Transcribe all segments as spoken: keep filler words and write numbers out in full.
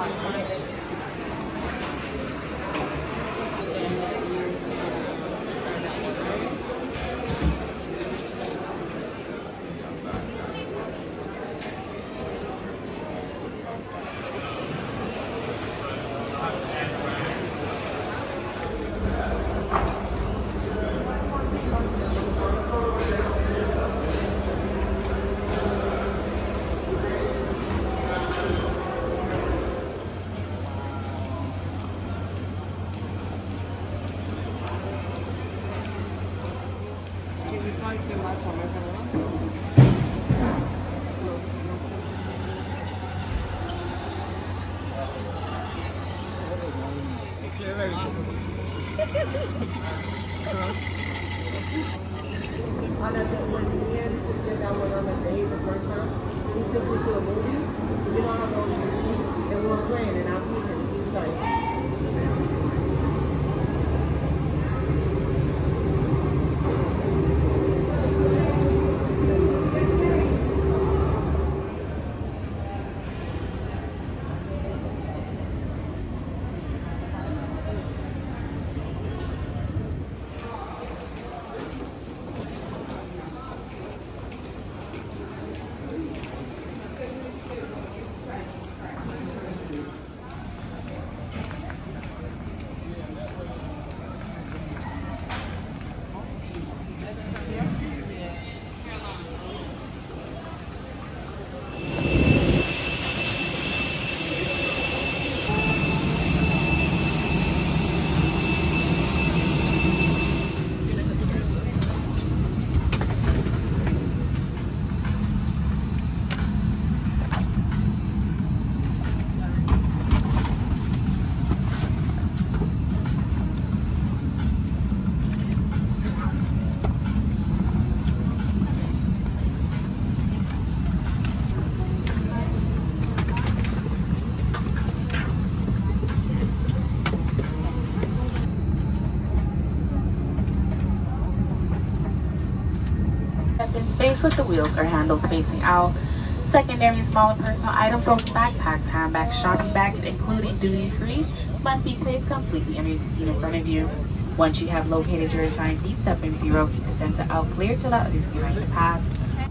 Space with the wheels or handles facing out. Secondary and smaller personal items or backpacks, handbags, shopping bags, including duty-free, must be placed completely under the seat in front of you. Once you have located your assigned seat, step in zero, keep the center out clear to allow others behind to pass.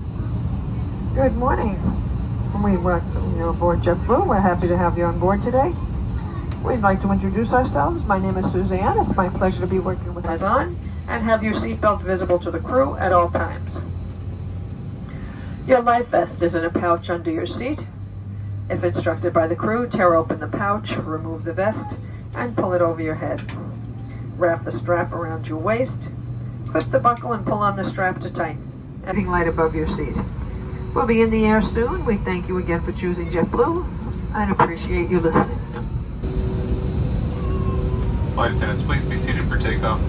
Good morning. We welcome you aboard JetBlue. We're happy to have you on board today. We'd like to introduce ourselves. My name is Suzanne. It's my pleasure to be working with us on and have your seatbelt visible to the crew at all times. Your life vest is in a pouch under your seat. If instructed by the crew, tear open the pouch, remove the vest, and pull it over your head. Wrap the strap around your waist, clip the buckle and pull on the strap to tighten. Anything light above your seat. We'll be in the air soon. We thank you again for choosing JetBlue and appreciate you listening. Flight attendants, please be seated for takeoff.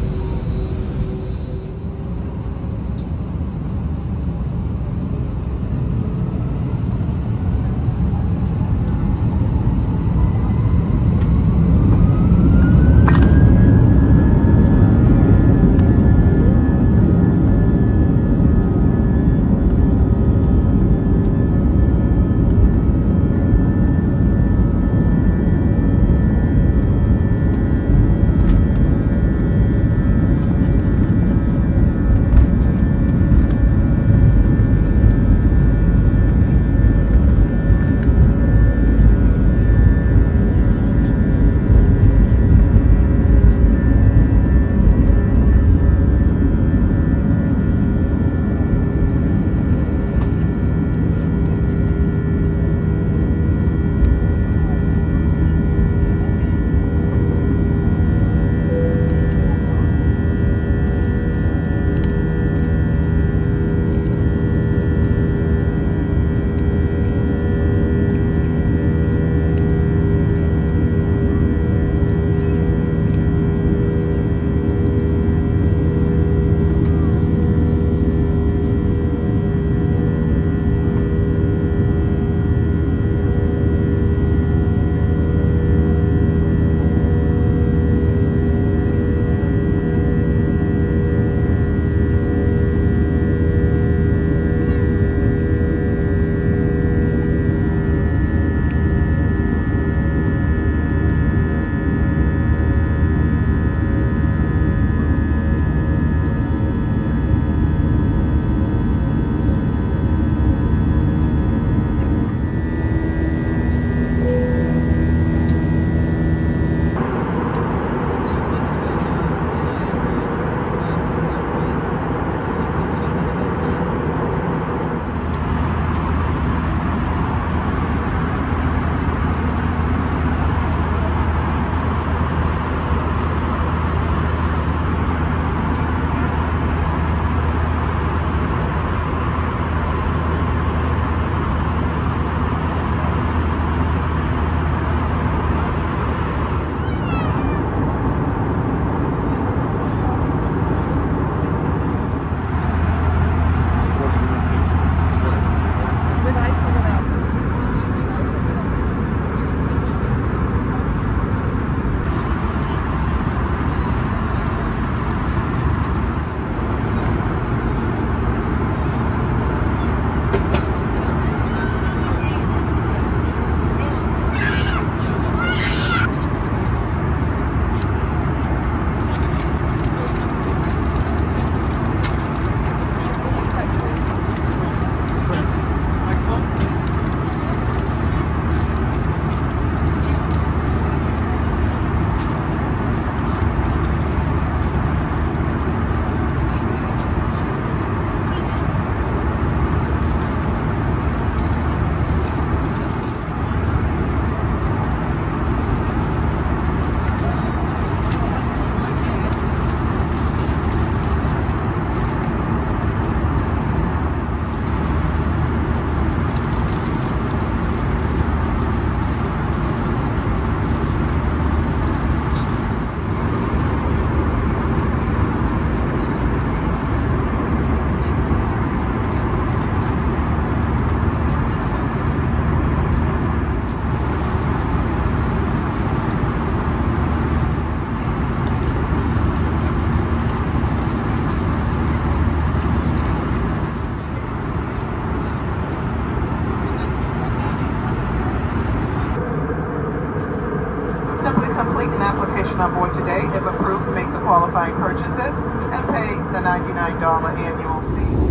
Simply complete an application on board today. If approved, make the qualifying purchases and pay the ninety-nine dollar annual fee.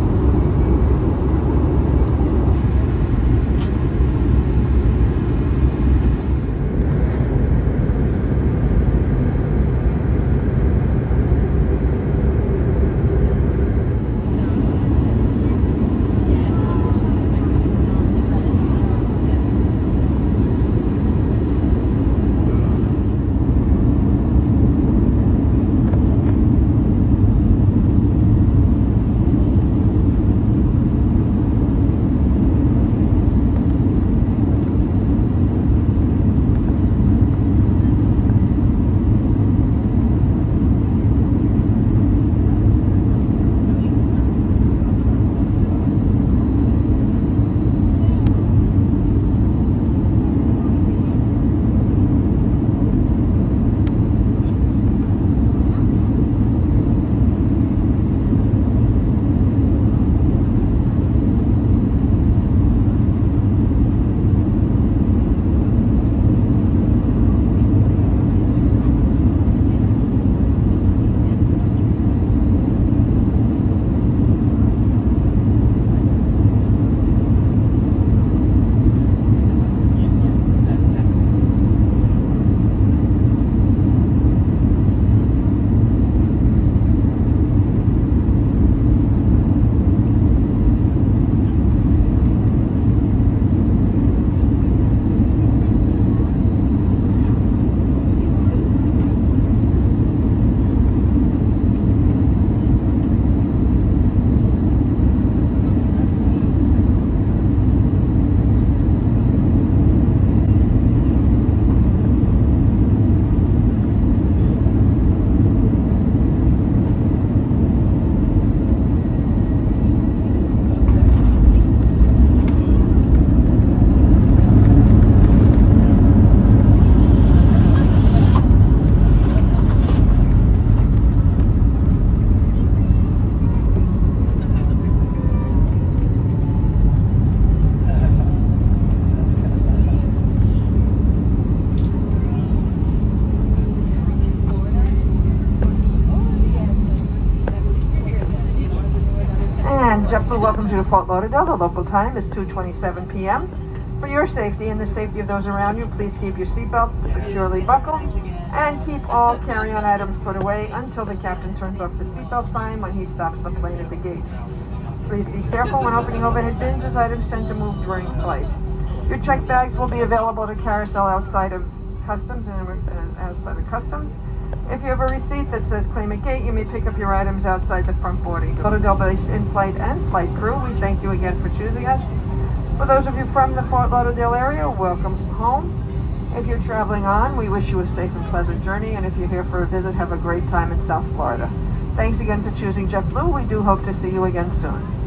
JetBlue welcomes you to Fort Lauderdale. The local time is two twenty-seven p m For your safety and the safety of those around you, please keep your seatbelt securely buckled and keep all carry-on items put away until the captain turns off the seatbelt sign when he stops the plane at the gate. Please be careful when opening overhead bins as items tend to move during flight. Your checked bags will be available to carousel outside of customs and outside of customs. If you have a receipt that says claim at gate, you may pick up your items outside the front boarding. Lauderdale-based in-flight and flight crew, we thank you again for choosing us. For those of you from the Fort Lauderdale area, welcome home. If you're traveling on, we wish you a safe and pleasant journey, and if you're here for a visit, have a great time in South Florida. Thanks again for choosing JetBlue. We do hope to see you again soon.